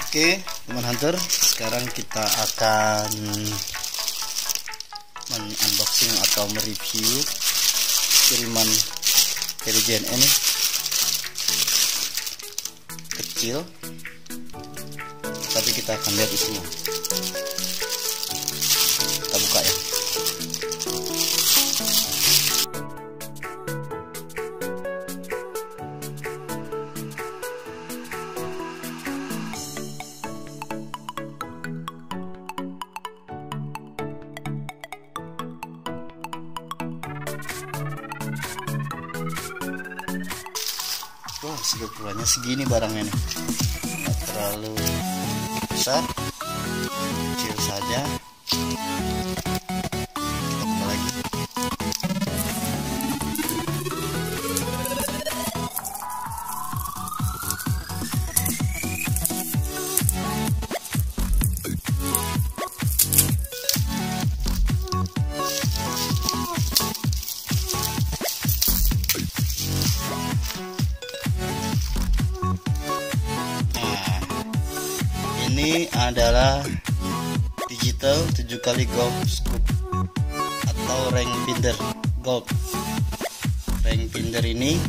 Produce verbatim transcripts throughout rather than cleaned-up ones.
Oke teman hunter, sekarang kita akan men-unboxing atau mereview kiriman dari J N E ini. Kecil, tapi kita akan lihat isinya. Kita buka ya. Wah, ukurannya segini barangnya nih, nggak terlalu besar, kecil saja. Kita buka lagi. Ini adalah digital tujuh kali golf scoop atau ring finder golf. Ring finder ini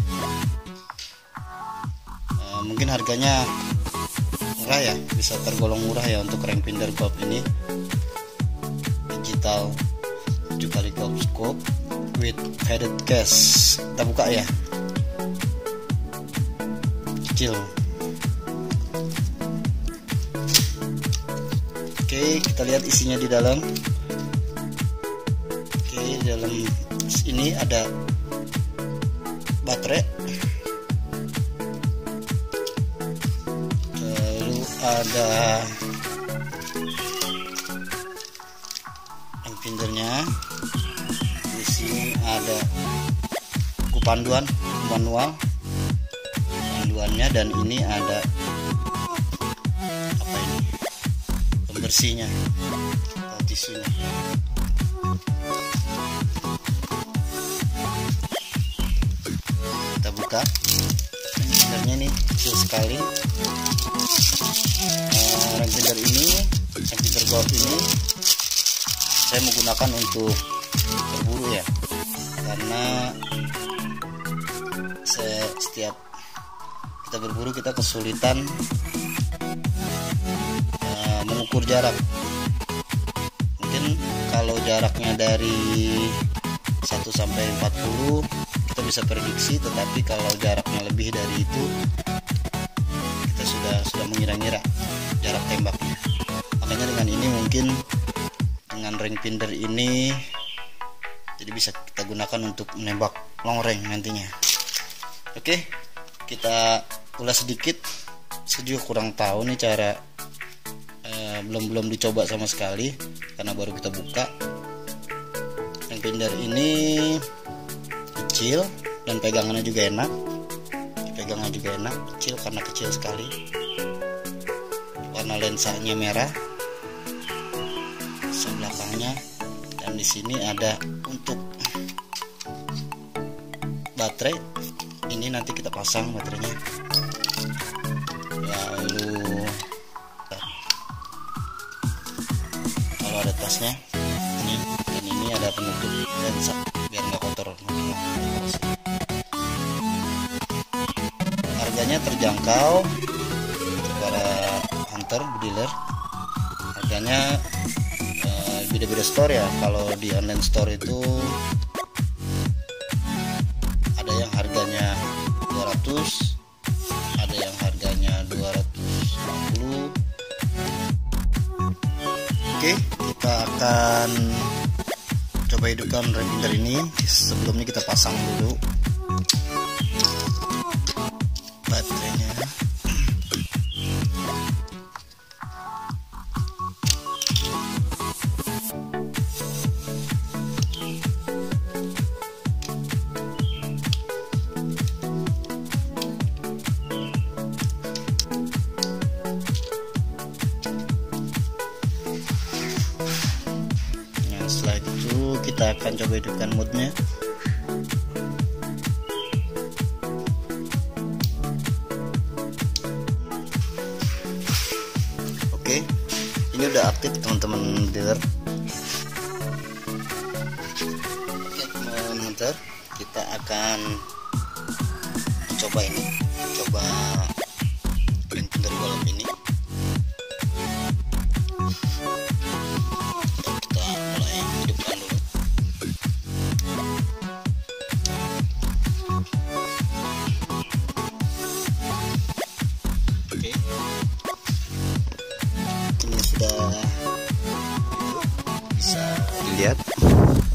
uh, mungkin harganya murah ya, bisa tergolong murah ya untuk ring finder golf ini. Digital tujuh kali golf scoop with headed case. Kita buka ya. Kecil. Oke, kita lihat isinya di dalam. Oke, di dalam ini ada baterai, lalu ada findernya. Di sini ada buku panduan manual panduannya, dan ini ada apa ini? Bersihnya atau tisunya. Kita buka. Sebenarnya ini kecil sekali. Uh, ring finder ini, ring finder golf ini saya menggunakan untuk berburu ya, karena saya, setiap kita berburu kita kesulitan mengukur jarak. Mungkin kalau jaraknya dari satu sampai empat puluh kita bisa prediksi, tetapi kalau jaraknya lebih dari itu kita sudah sudah mengira-ngira jarak tembaknya. Makanya dengan ini mungkin dengan ring finder ini jadi bisa kita gunakan untuk menembak long range nantinya. Oke, kita ulas sedikit. Saya juga kurang tahu nih cara, belum belum dicoba sama sekali karena baru kita buka. Ring finder ini kecil dan pegangannya juga enak. Pegangannya juga enak, kecil karena kecil sekali. Warna lensanya merah, sebelakangnya, dan di sini ada untuk baterai. Ini nanti kita pasang baterainya. Lalu ada tasnya ini, dan ini ada penutup lensa biar nggak kotor. Harganya terjangkau para hunter dealer. Harganya eh, beda-beda store ya. Kalau di online store itu ada yang harganya dua ratus, ada yang harganya dua ratus lima puluh. Oke, kita akan coba hidupkan ring finder ini. Sebelumnya kita pasang dulu baterainya. Setelah itu kita akan coba hidupkan mode-nya. Oke, ini udah aktif teman-teman dealer. Oke, teman hunter, kita akan coba ini, coba printer dari balap ini. Kita mulai hidupkan dulu. Oke, ini sudah bisa dilihat.